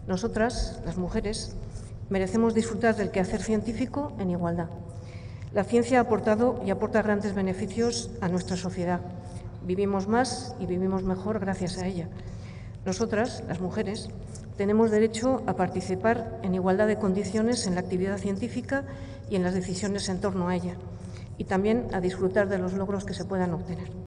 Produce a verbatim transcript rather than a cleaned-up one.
Nosotras, las mujeres, merecemos disfrutar del quehacer científico en igualdad. La ciencia ha aportado y aporta grandes beneficios a nuestra sociedad. Vivimos más y vivimos mejor gracias a ella. Nosotras, las mujeres, tenemos derecho a participar en igualdad de condiciones en la actividad científica y en las decisiones en torno a ella, y también a disfrutar de los logros que se puedan obtener.